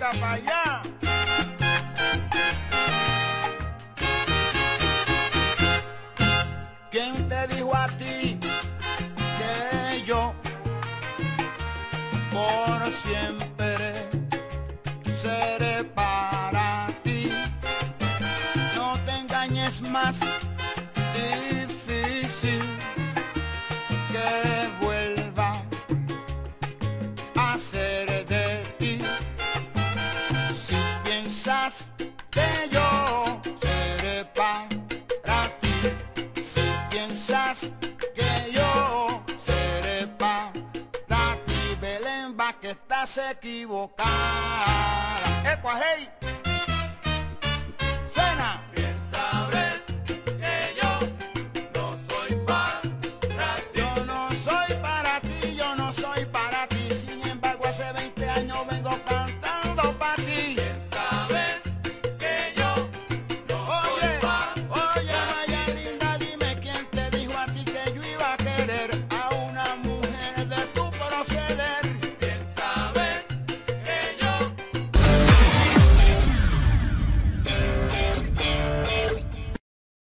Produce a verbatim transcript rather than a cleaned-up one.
música para allá. ¿Quién te dijo a ti que yo por siempre seré para ti? No te engañes más, difícil que vuelva a ser de ti. Si piensas que yo seré para ti, si piensas que yo seré para ti, Belén, va que estás equivocada. ¡Ecuajei!